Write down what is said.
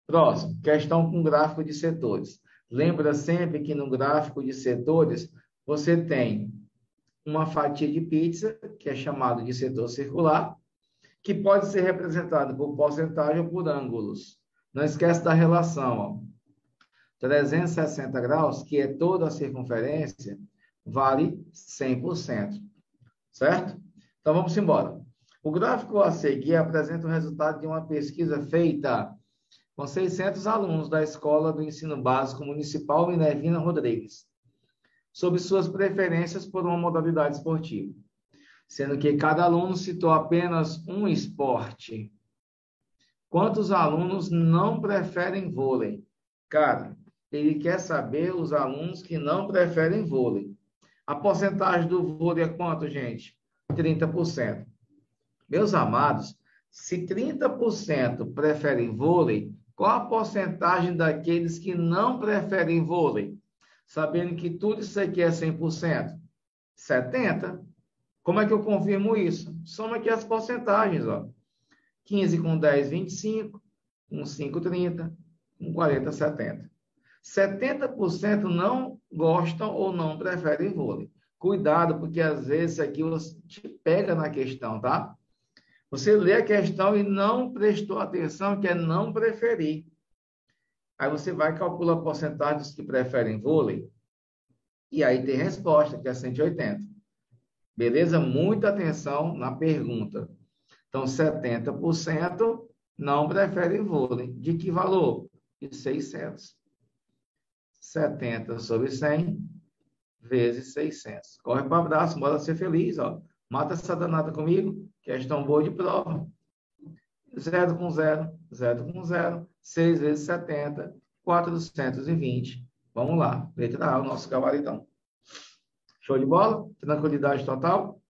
Próximo, questão com gráfico de setores. Lembra sempre que no gráfico de setores, você tem uma fatia de pizza, que é chamado de setor circular, que pode ser representado por porcentagem ou por ângulos. Não esquece da relação, ó. 360 graus, que é toda a circunferência, vale 100%. Certo? Então, vamos embora. O gráfico a seguir apresenta o resultado de uma pesquisa feita com 600 alunos da Escola do Ensino Básico Municipal Minervina Rodrigues, sobre suas preferências por uma modalidade esportiva, sendo que cada aluno citou apenas um esporte. Quantos alunos não preferem vôlei? Cara, ele quer saber os alunos que não preferem vôlei. A porcentagem do vôlei é quanto, gente? 30%. Meus amados, se 30% preferem vôlei, qual a porcentagem daqueles que não preferem vôlei? Sabendo que tudo isso aqui é 100%? 70%. Como é que eu confirmo isso? Soma aqui as porcentagens, ó. 15 com 10, 25. Com 5, 30. Com 40, 70. 70% não gostam ou não preferem vôlei. Cuidado, porque às vezes isso aqui você te pega na questão, tá? Você lê a questão e não prestou atenção, que é não preferir. Aí você vai calcular a porcentagem dos que preferem vôlei. E aí tem resposta, que é 180. Beleza? Muita atenção na pergunta. Então, 70% não preferem vôlei. De que valor? De 600. 70 sobre 100 vezes 600. Corre para o abraço, bora ser feliz, ó. Mata essa danada comigo, questão boa de prova. 0 com 0, 0 com 0, 6 vezes 70, 420. Vamos lá, letra A, o nosso gabaritão. Show de bola? Tranquilidade total?